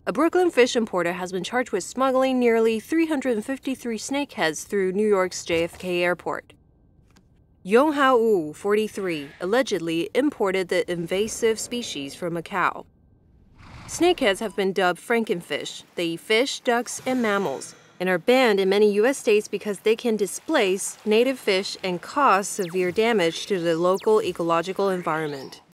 A Brooklyn fish importer has been charged with smuggling nearly 353 snakeheads through New York's JFK airport. Yong Hao, 43, allegedly imported the invasive species from Macau. Snakeheads have been dubbed frankenfish. They eat fish, ducks, and mammals, and are banned in many U.S. states because they can displace native fish and cause severe damage to the local ecological environment.